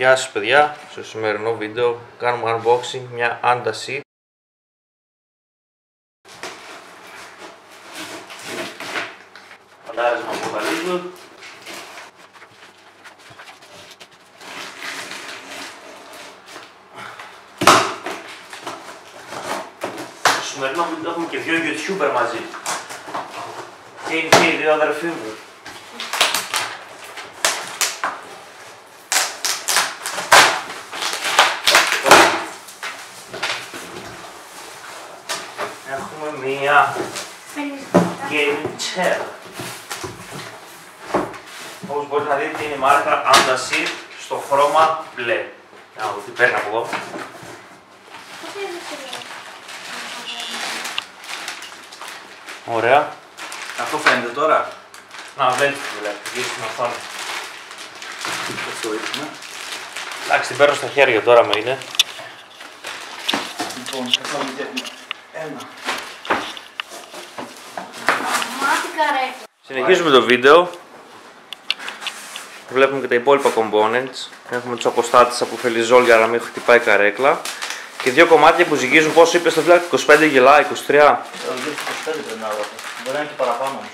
Γεια σας παιδιά, στο σημερινό βίντεο κάνουμε unboxing μια Anda Seat. Φαντάρισμα από τα Lidl. Στο σημερινό βίντεο έχουμε και δύο YouTuber μαζί. Και είναι και οι δύο αδερφοί μου. Έχουμε μία gaming chair. Όπως μπορείτε να δείτε είναι η μάρκα Anda Seat στο χρώμα μπλε. Να δω τι παίρνει από εδώ. Ωραία. Αυτό φαίνεται τώρα. Να βλέπετε τι βλέπετε, γύρω στην οθόνη. Αυτό ρίχνουμε. Εντάξει, την παίρνω στα χέρια τώρα με είναι. Λοιπόν, καθόλου τέτοιο. Ένα. Συνεχίζουμε το βίντεο. Βλέπουμε και τα υπόλοιπα components. Έχουμε τους αποστάτες από φελιζόλ για να μην χτυπάει καρέκλα. Και δύο κομμάτια που ζυγίζουν πόσο είπε στο φλάκι, 25 γελά, 23. 25 πρέπει να δω. Μπορεί να είναι και παραπάνω όμως.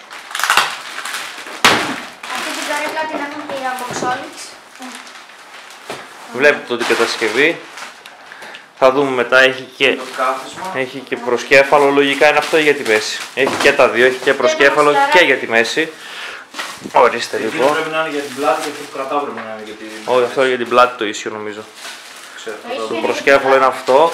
Αυτή την καρέκλα την έχουν και οι Boxolics. Βλέπετε την κατασκευή. Θα δούμε μετά, έχει και προσκέφαλο, λογικά είναι αυτό για τη μέση. Έχει και τα δύο, έχει και προσκέφαλο και για τη μέση. Ορίστε λοιπόν. Πρέπει να είναι για την πλάτη και αυτό που κρατάω πρέπει να είναι για την... Όχι, αυτό για την πλάτη το ίσιο νομίζω. Ξέρω, Το προσκέφαλο είναι αυτό.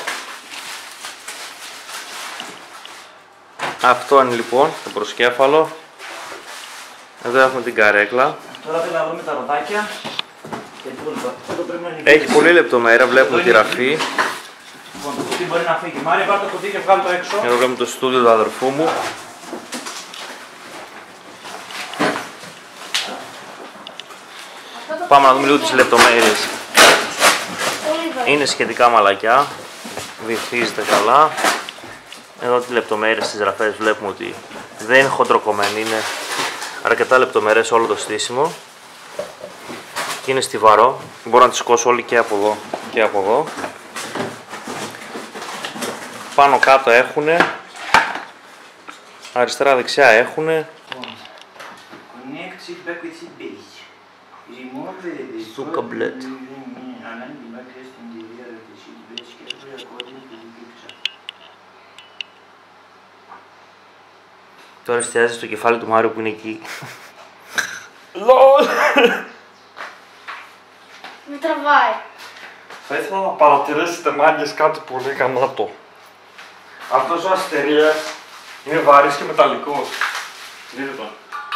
Αυτό είναι λοιπόν το προσκέφαλο. Εδώ έχουμε την καρέκλα. Τώρα πρέπει να βρούμε τα ροδάκια. Και έχει πολύ λεπτομέρεια, βλέπουμε τη ραφή. Λοιπόν, το κουτί μπορεί να φύγει. Μάρια, πάρε το κουτί και βγάλει το έξω. Εδώ βλέπουμε το στούντιο του αδερφού μου. Πάμε να δούμε λίγο τις λεπτομέρειες. Είναι σχετικά μαλακιά. Βυθίζεται καλά. Εδώ τις λεπτομέρειες στις ραφές βλέπουμε ότι δεν είναι χοντροκομμένη. Είναι αρκετά λεπτομερές όλο το στήσιμο. Και είναι στιβαρό. Μπορώ να τη σηκώσω όλη και από εδώ και από εδώ. Πάνω κάτω έχουνε. Αριστερά δεξιά έχουνε. Connect seat back with seat base. Remove the Zucca bled. Align the backrest in the rear of the seat base carefully according to the picture. Τώρα εστιάζει στο κεφάλι του Μάριο που είναι εκεί. LOL! Με τραβάει. Θα ήθελα να παρατηρήσετε μάγκες κάτι πολύ γαμάτο. Αυτός ο αστερίας είναι βαρύς και μεταλλικός. Δείτε τον.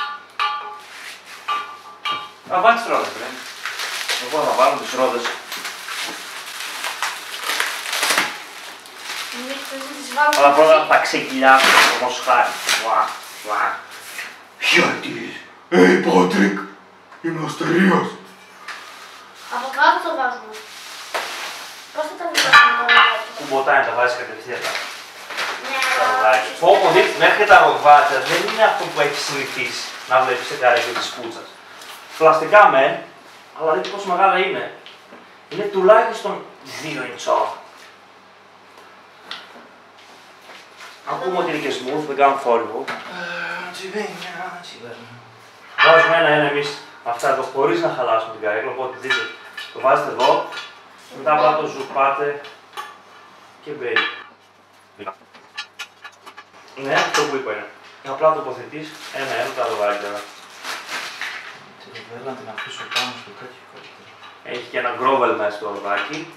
Θα βάλεις τις ρόδες, ρε. Εγώ θα βάλω τις ρόδες. Αλλά πρώτα θα ξεκυλιάσω όμως χάρη. Γιατί? Πάτρικ, είμαι αστερίας. Από κάτω το βάζουμε. Πώς θα τα βγάλουμε τώρα? Κουμποτάει, τα βάζεις κατευθείαν. Ναι, Όπως δείτε, μέχρι τα ροβάτια δεν είναι αυτό που έχει συνηθίσει να βλέπεις σε καρέκλα της κούτσας. Πλαστικά μεν, αλλά δείτε πόσο μεγάλα είναι. Είναι τουλάχιστον 2 ιντσό. Ακούμε ότι είναι και smooth, δεν κάνουν θόρυβο. Βάζουμε ένα-ένα εμείς αυτά εδώ χωρίς να χαλάσουμε την καρέκλα, οπότε δείτε, το βάζετε εδώ, μετά απλά το ζουπάτε και μπαίνει. Ναι, αυτό που είπα είναι. Απλά τοποθετείς ένα-ένα τα ροδάκια. Θέλω να την αφήσω πάνω στο τέτοιο. Έχει και ένα γκρόβελ μέσα στο ροδάκι.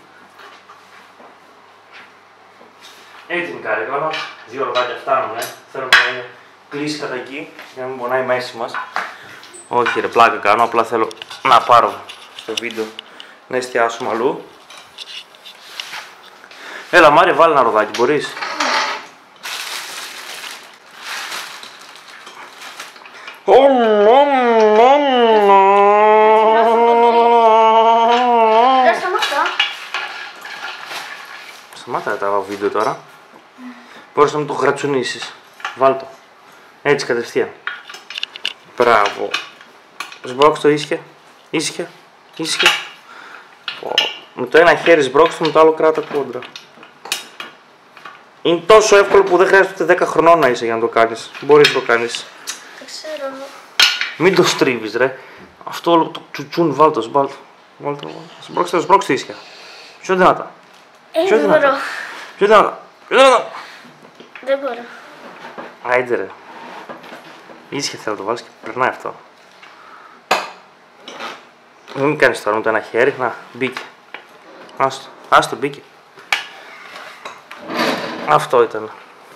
Έτοιμη η καρέκλα μας. 2 ροδάκια φτάνουν, Θέλω να είναι κλείσει κατά εκεί για να μην πονάει η μέση μας. Όχι ρε, πλάκα κάνω, απλά θέλω να πάρω στο βίντεο να εστιάσουμε αλλού. Έλα Μάρια, βάλε ένα ροδάκι, μπορείς? Σταμάτα τα βίντεο τώρα. Μπορείς να μου το γρατσουνίσεις. Βάλ' το. Έτσι κατευθείαν. Μπράβο. Σμπρώξ το ίσια. Ίσια. Ίσια. Με το ένα χέρι σμπρώξτε, με το άλλο κράτα κόντρα. Είναι τόσο εύκολο που δεν χρειάζεται 10 χρονών να είσαι για να το κάνεις. Μπορείς να το κάνεις. Δεν ξέρω. Μην το στρίβεις ρε. Αυτό όλο το τσουτσούν βάλτο, βάλτο. Σμπρώξτε ίσια. Πιο δυνατά. Πιο Δεν μπορώ. δυνατά. Πιο δυνατά. Πιο δυνατά. Δεν μπορώ. Άιντε ρε. Ίσια θέλω να το βάλεις και περνάει αυτό. Μην κάνεις τώρα με το ένα χέρι. Να, μπήκε. Άστο, μπήκε. Αυτό ήταν.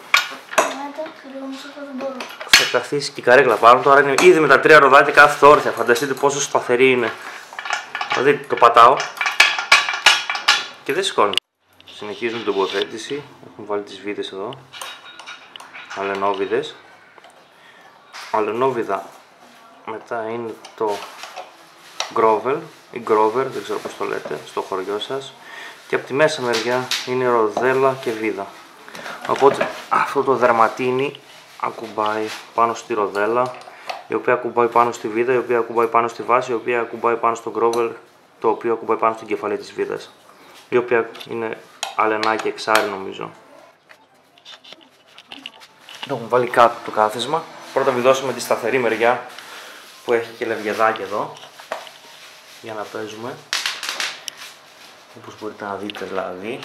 Θα καθίσει και η καρέκλα πάνω. Τώρα είναι ήδη με τα 3 ροδάκια κάθεται όρθια. Φανταστείτε πόσο σταθερή είναι. Δηλαδή το πατάω και δεν σηκώνει. Συνεχίζουμε την τοποθέτηση. Έχουμε βάλει τις βίδες εδώ. Αλενόβιδες. Αλενόβιδα. Μετά είναι το γκρόβελ ή γκρόβερ, δεν ξέρω πώς το λέτε στο χωριό σας. Και από τη μέσα μεριά είναι ροδέλα και βίδα. Οπότε αυτό το δερματίνι ακουμπάει πάνω στη ροδέλα, η οποία ακουμπάει πάνω στη βίδα, η οποία ακουμπάει πάνω στη βάση, η οποία ακουμπάει πάνω στο γκρόβελ, το οποίο ακουμπάει πάνω στην κεφαλή της βίδας, η οποία είναι αλενάκι εξάρι νομίζω. Το έχουμε βάλει κάτω το κάθισμα. Πρώτα βιδώσουμε τη σταθερή μεριά που έχει και λευγεδάκι εδώ για να παίζουμε, όπως μπορείτε να δείτε δηλαδή.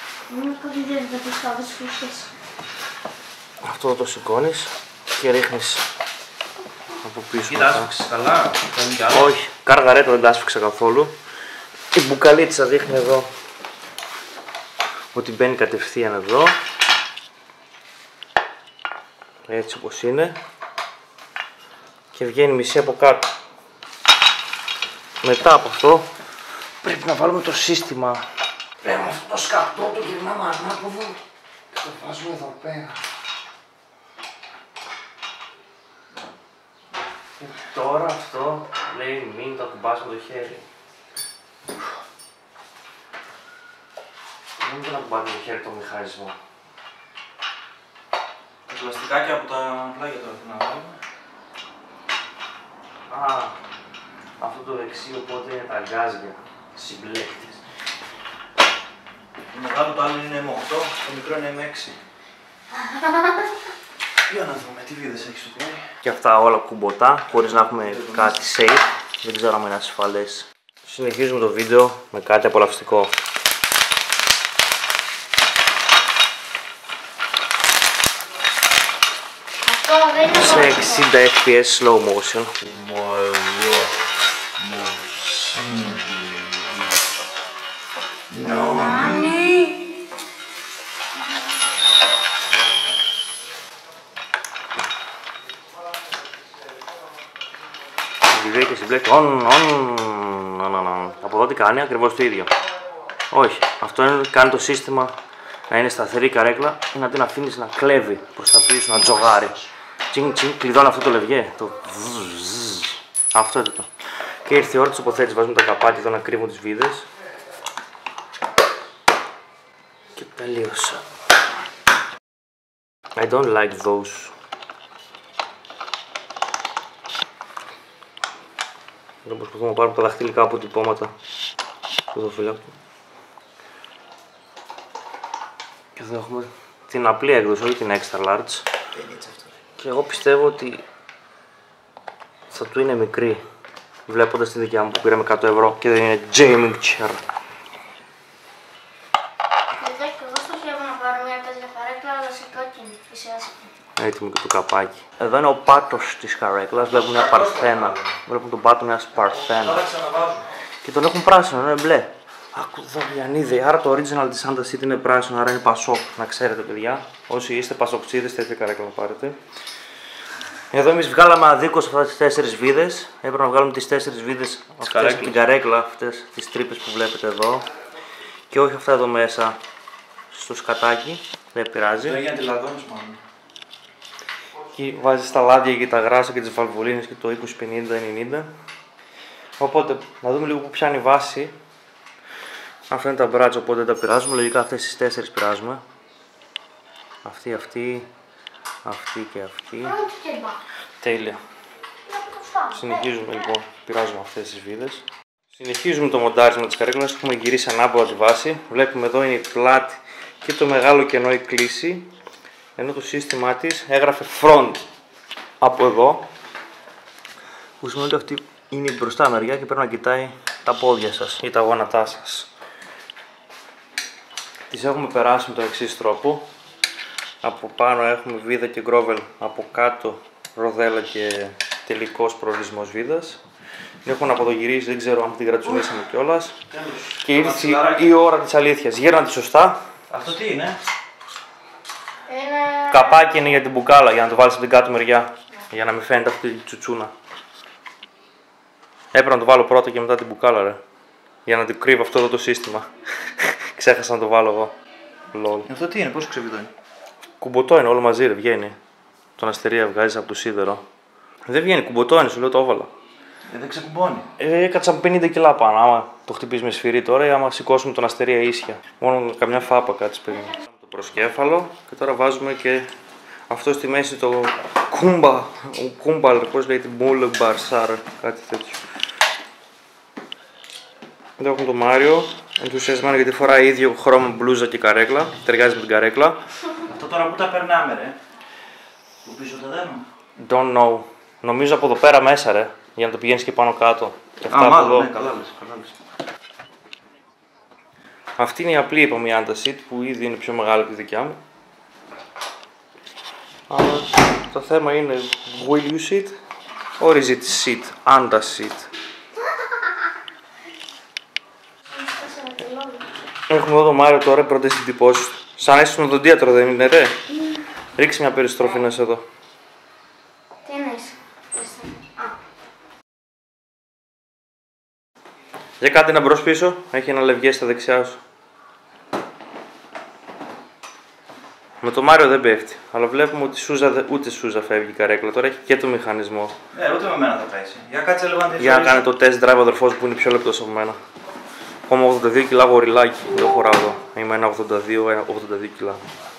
Αυτό το σηκώνεις και ρίχνεις από πίσω. Κοίτα, άσφιξες καλά, κάνει κι άλλο. Όχι, καργαρέτα δεν τα άσφιξα καθόλου. Η μπουκαλίτσα δείχνει εδώ ότι μπαίνει κατευθείαν εδώ. Έτσι όπως είναι. Και βγαίνει μισή από κάτω. Μετά από αυτό πρέπει να βάλουμε το σύστημα. Πρέπει αυτό το σκατό το γυρνάμε ανάποδο και το βάζουμε εδώ πέρα. Και τώρα αυτό λέει μην το ακουμπάς με το χέρι. Μην το ακουμπάς με το χέρι το μηχανισμό. Τα πλαστικάκια από τα πλάγια τώρα τι να βάλουμε. Α, αυτό το δεξί οπότε είναι τα γκάζια, συμπλέκτες. Το μεγάλο το άλλο είναι M8, το μικρό είναι M6. Για να δούμε τι βίδες έχεις στο πλάι. Και αυτά όλα κουμποτά, χωρίς να έχουμε κάτι safe. Δεν ξέρω αν είναι ασφαλές. Συνεχίζουμε το βίντεο με κάτι απολαυστικό. Αυτό δεν είναι Σε 60 fps slow motion. Βιδέ και συμπλέκτη. Από εδώ τι κάνει, ακριβώς το ίδιο. Όχι, αυτό είναι, κάνει το σύστημα να είναι σταθερή η καρέκλα ή να την αφήνεις να κλέβει προς τα πίσω, να τζογάρει. Τσιν τσιν, κλειδώνει αυτό το λευγέ. Το αυτό είναι το. Και ήρθε η ώρα της τοποθέτησης. Βάζουμε τα καπάκια εδώ να κρύβουν τις βίδες. Και τελείωσα. I don't like those. Εδώ προσπαθούμε να πάρουμε τα δαχτυλικά αποτυπώματα του δοφύλακτου. Και εδώ έχουμε την απλή έκδοση, όχι την extra large. Και εγώ πιστεύω ότι θα του είναι μικρή, βλέποντας τη δικιά μου που πήραμε 100 ευρώ και δεν είναι gaming chair. εγώ στοχεύω να πάρω μια τέτοια καρέκλα, αλλά σε κόκκινη, είσαι άσχημη. Έτοιμο και το καπάκι. Εδώ είναι ο πάτος της καρέκλας, βλέπουμε μια παρθένα. Βλέπουμε τον πάτο μιας παρθένα. Τώρα ξαναβάζω. Και τον έχουν πράσινο, είναι μπλε. Άκου εδώ Γιαννίδη, άρα το original της Santa City είναι πράσινο, άρα είναι πασόκ. Να ξέρετε παιδιά, όσοι είστε πασοκτσίδες τέτοια καρέκλα να πάρετε. Εδώ εμείς βγάλαμε αδίκως αυτές τις 4 βίδες. Έπρεπε να βγάλουμε τις 4 βίδες αυτές από την καρέκλα, αυτές τις τρύπες που βλέπετε εδώ. Και όχι αυτά εδώ μέσα στο σκατάκι, δεν πειράζει. Τώρα για να τη λαδώνεις μάλλον. Εκεί βάζεις τα λάδια και τα γράσα και τις βαλβουλίνες και το 20-50-90. Οπότε να δούμε λίγο που πιάνει η βάση. Αυτά είναι τα μπράτσα, οπότε δεν τα πειράζουμε. Λογικά αυτές τις 4 πειράζουμε. Αυτή, αυτή, αυτή και αυτή. Τέλεια. Συνεχίζουμε λοιπόν, πειράζουμε αυτές τις βίδες. Συνεχίζουμε το μοντάρισμα της καρέκλας, έχουμε γυρίσει ανάποδα τη βάση. Βλέπουμε εδώ είναι η πλάτη και το μεγάλο κενό η κλίση. Ενώ το σύστημά της έγραφε front από εδώ. Που σημαίνει ότι αυτή είναι η μπροστά μεριά και πρέπει να κοιτάει τα πόδια σας ή τα γόνατά σας. Τις έχουμε περάσει με τον εξής τρόπο. Από πάνω έχουμε βίδα και γκρόβελ, από κάτω ροδέλα και τελικός προορισμός βίδας. Την έχω αποδογυρίσει, δεν ξέρω αν την κρατσουνίσαμε κιόλας. Και ήρθε η ώρα της αλήθειας. Γύρνα τη σωστά. Αυτό τι είναι? Καπάκι είναι για την μπουκάλα, για να το βάλεις από την κάτω μεριά. Για να μην φαίνεται αυτή η τσουτσούνα. Έπρεπε να το βάλω πρώτα και μετά την μπουκάλα, ρε. Για να την κρύβω αυτό εδώ το σύστημα. Ξέχασα να το βάλω εγώ. Λόλ. Αυτό τι είναι, πώς ξεβιδώνει? Κουμποτό είναι, όλο μαζί ρε, βγαίνει. Τον αστερία βγάζει από το σίδερο. Δεν βγαίνει, κουμποτό είναι, σου λέω το όβαλα. Δεν ξεκουμπώνει. Έκατσα 50 κιλά πάνω. Άμα το χτυπήσει με σφυρί τώρα ή άμα σηκώσουμε τον αστερία ίσια. Μόνο καμιά φάπα κάτσε περίπου. Το προσκέφαλο και τώρα βάζουμε και αυτό στη μέση το κούμπαλ, πώς λέγεται, μπουλμπαρσάρ, κάτι τέτοιο. Εδώ έχουμε τον Μάριο, ενθουσιασμένο γιατί φοράει ίδιο χρώμα μπλούζα και καρέκλα, ταιριάζει με την καρέκλα. Αυτό τώρα που τα περνάμε ρε, που πίσω τα δένω. Don't know. Νομίζω από εδώ πέρα μέσα ρε, για να το πηγαίνεις και πάνω κάτω. Και αυτά Α, από εδώ. ναι, καλά λες. Αυτή είναι η απλή είπαμε η Antasit που ήδη είναι πιο μεγάλη από τη δικιά μου. Αλλά το θέμα είναι will you sit or is it sit, Antasit. Έχουμε εδώ το Μάριο τώρα πρώτες εντυπώσεις του. Σαν είσαι στον οδοντίατρο δεν είναι ρε. Ρίξε μια περιστροφή να σε εδώ. Τι εννοείς? Για κάντε ένα μπρος πίσω, έχει ένα λευγέ στα δεξιά σου. Με το Μάριο δεν πέφτει, αλλά βλέπουμε ότι ούτε σούζα φεύγει η καρέκλα, τώρα έχει και το μηχανισμό. Ούτε με μένα θα πέσει. Για κάτσε λίγο να Για να κάνει το test drive ο αδερφός που είναι πιο λεπτός από μένα. Ακόμα 82 κιλά γοριλάκι, δεν χωράω εδώ. Είμαι 1,82 κιλά.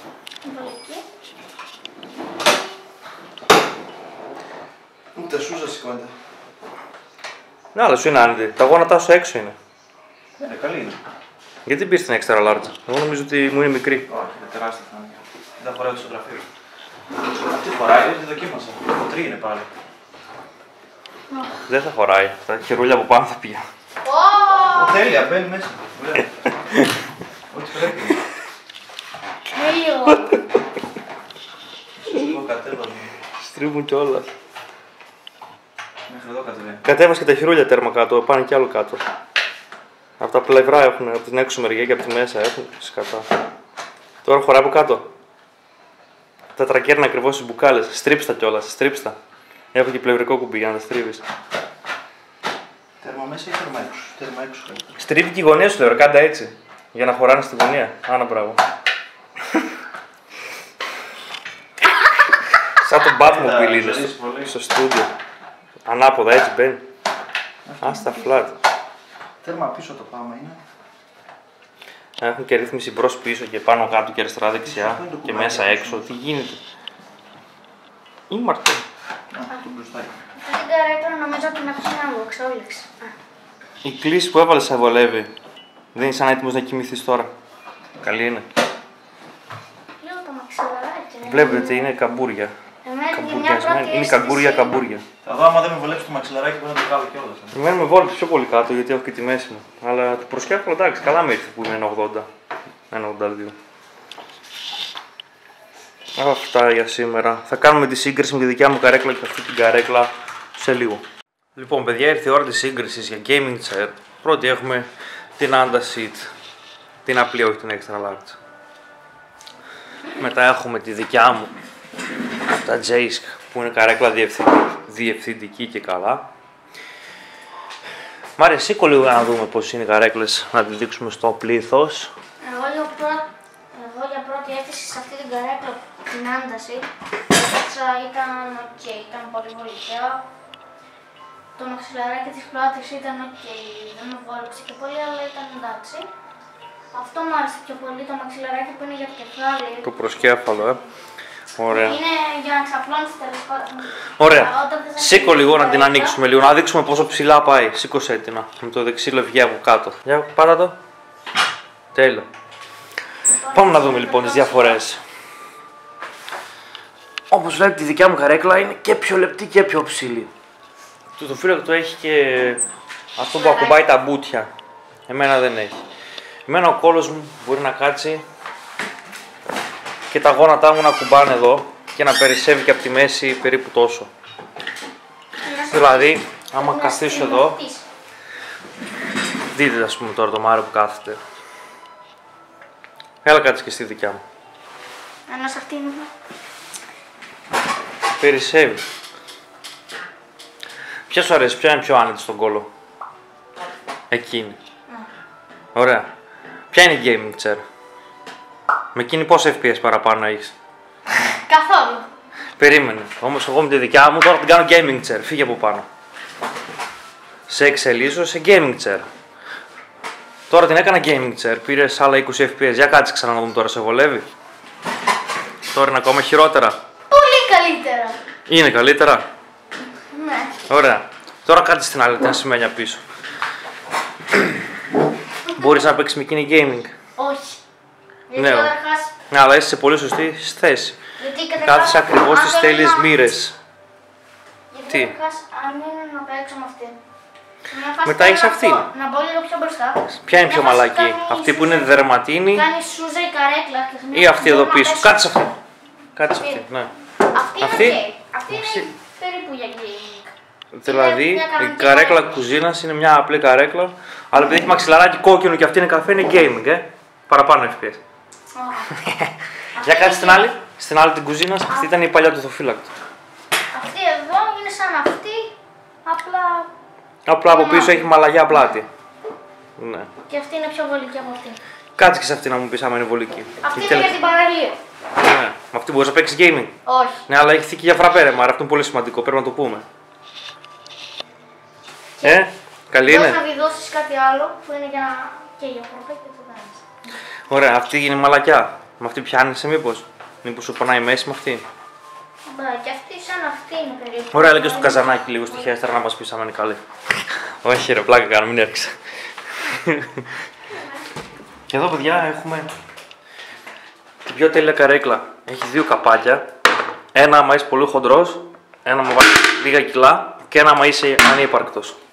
Ούτε σούζα σηκώνεται. Ναι, αλλά σου είναι άνετη. Τα γόνατά σου έξω είναι. Ναι, καλή είναι. Γιατί πήρες την extra large? Εγώ νομίζω ότι μου είναι μικρή. Όχι, είναι τεράστια θα είναι. Δεν φοράει το γραφείο. Τι φοράει, δεν τη δοκίμασα. Το 3 είναι πάλι. Δεν θα χωράει. Τα χερούλια από πάνω θα πήγα. Τέλεια, μπαίνει μέσα. Ό,τι πρέπει. Τέλειο. Εγώ κατέβαζα. Στρίβουν κιόλας. Μέχρι εδώ κατεβαίνει. Κατέβασε και τα χειρούλια τέρμα κάτω, πάνε κι άλλο κάτω. Από τα πλευρά έχουν, από την έξω μεριά και από τη μέσα έχουν σκατά. Τώρα χωράει από κάτω. Τα τρακέρνα ακριβώς στις μπουκάλες. Στρίψτα κιόλας, στρίψτα. Έχω και πλευρικό κουμπί για να τα στρίβεις. Τέρμα μέσα ή τέρμα έξω? Τέρμα έξω. Στρίβει και η γωνία σου, λέω, κάντα έτσι. Για να χωράνε στη γωνία. Άνα μπράβο. Σαν τον Batmobile είναι στο στούντιο. Ανάποδα έτσι μπαίνει. Άστα flat. Τέρμα πίσω το πάμε είναι. Έχουν και ρύθμιση μπρος πίσω και πάνω κάτω και αριστερά δεξιά και μέσα έξω. Τι γίνεται. Ήμαρτο. Το μπροστάκι. Αυτή την καρέκλα νομίζω ότι την έχω σε έναν box, Η κλίση που έβαλες σε βολεύει. Δεν είσαι έτοιμος να κοιμηθείς τώρα. Καλή είναι. Λίγο το μαξιλαράκι. Βλέπετε είναι καμπούρια. Είναι καμπούρια. Θα δω άμα δεν με βολέψει το μαξιλαράκι που να το βγάλω κιόλας. Εμένα με βόλεψε πιο πολύ κάτω γιατί έχω και τη μέση μου. Αλλά το προσκέφαλο εντάξει, καλά με ήρθε που είναι 1,80. 1,82. Αυτά για σήμερα. Θα κάνουμε τη σύγκριση με τη δικιά μου καρέκλα και αυτή την καρέκλα σε λίγο. Λοιπόν, παιδιά, ήρθε η ώρα της σύγκρισης για gaming chair. Πρώτη έχουμε την Antasit. Την απλή, όχι την extra large. Μετά έχουμε τη δικιά μου, τα Jaysk, που είναι καρέκλα διευθυντική και καλά. Μάρια, σήκω λίγο να δούμε πώς είναι οι καρέκλες, να τη δείξουμε στο πλήθος. Εγώ για πρώτη αίσθηση σε αυτή την καρέκλα, την Antasit, ήταν ok, ήταν πολύ βολικά. Το μαξιλαράκι της πλάτης ήταν ok, δεν με βόλεψε και πολύ, αλλά ήταν εντάξει. Αυτό μου άρεσε πιο πολύ, το μαξιλαράκι που είναι για το κεφάλι. Το προσκέφαλο, Ωραία. Είναι για να ξαπλώνεις τέλος πάντων. Ωραία. Όταν θες να Σήκω φτιάξεις λίγο να την καρέκλα, ανοίξουμε λίγο, να δείξουμε πόσο ψηλά πάει. Σήκωσέ την με το δεξί λευγέ από κάτω. Για πάτα το. Τέλεια. Πάμε να δούμε λοιπόν τις διαφορές. Όπως βλέπετε, η δικιά μου καρέκλα είναι και πιο λεπτή και πιο ψηλή. Το φύλλο έχει και αυτό που ακουμπάει τα μπουτια. Εμένα δεν έχει. Εμένα ο κόλος μου μπορεί να κάτσει και τα γόνατά μου να κουμπάνε εδώ και να περισσεύει και από τη μέση περίπου τόσο. Δηλαδή, άμα καθίσω εδώ, δείτε ας πούμε τώρα το Μάριο που κάθεται. Έλα κάτσε και στη δικιά μου. Ενώ σε αυτήν είναι. Περισσεύει. Ποια σου αρέσει, ποια είναι πιο άνετη στον κόλο? Εκείνη. Ωραία. Ποια είναι η gaming chair? Με εκείνη πόσα FPS παραπάνω έχεις? Καθόλου. Περίμενε. Όμως εγώ με τη δικιά μου τώρα την κάνω gaming chair. Φύγε από πάνω. Σε εξελίσω σε gaming chair. Τώρα την έκανα gaming chair. Πήρες άλλα 20 FPS. Για κάτσε ξανά να δούμε τώρα, σε βολεύει? Τώρα είναι ακόμα χειρότερα. Πολύ καλύτερα. Είναι καλύτερα. Ναι. Ωραία. Τώρα κάτσε στην άλλη, την σημαίνια πίσω. Μπορείς να παίξεις με εκείνη gaming? Όχι. Ναι, Γιατί καταρχάς. ναι, αλλά είσαι σε πολύ σωστή θέση. Γιατί καταρχάς. Κάθεσαι ακριβώς αν στις δεν τέλειες είναι- μοίρες. Γιατί Τι? καταρχάς, αν είναι να παίξω με αυτή. Μια φάση Μετά θέλω έχεις να αυτή. πω- Να μπω λίγο πιο μπροστά. Ποια είναι Μια πιο φάση μαλακή? κάνει Αυτή που είναι σούζα- δερματίνη Κάνει σούζα η καρέκλα. και σε μια ή φάση αυτή θέλω εδώ να πίσω? πέσω. Κάτσε αυτή. Κάτσε αυτή, ναι. Αυτή Αυτή? είναι ok. Αυτή είναι περίπου για gaming. Δηλαδή μια η κανονική καρέκλα καρέκλα. κουζίνας είναι μια απλή καρέκλα, αλλά επειδή έχει μαξιλαράκι κόκκινο και αυτή είναι καφέ, είναι gaming, παραπάνω FPS. Για κάτσε στην άλλη. Στην άλλη την κουζίνα, αυτή ήταν η παλιά του θοφύλακτη. Αυτή εδώ είναι σαν αυτή, απλά Απλά από Ναι. πίσω έχει μαλαγιά πλάτη. Ναι. και αυτή είναι πιο βολική από αυτή. Κάτσε και σε αυτή να μου πεις άμα είναι βολική. Αυτή Και είναι για την παραλία. Ναι. Με αυτή μπορείς να παίξεις gaming. Όχι. Ναι, αλλά έχει θήκη για φραπέρεμα, άρα αυτό είναι πολύ σημαντικό, πρέπει να το πούμε. Καλή Μπορείς να είναι. τη δώσεις κάτι άλλο που είναι για και για φραπέ και το κάνεις. Ωραία, αυτή είναι μαλακιά. Με αυτή πιάνεσαι μήπως? Μήπως σου πονάει η μέση με αυτή? Μπα, και αυτή σαν αυτή είναι περίπου. Ωραία, έλεγε στο καζανάκι λίγο στη χέστρα να μας πεις άμα είναι καλή. Όχι ρε, πλάκα κάνω, μην έρχεσαι. Και εδώ παιδιά έχουμε την πιο τέλεια καρέκλα. Έχει δύο καπάκια. Ένα άμα είσαι πολύ χοντρός, ένα άμα βάλεις λίγα κιλά και ένα άμα είσαι ανύπαρκτος.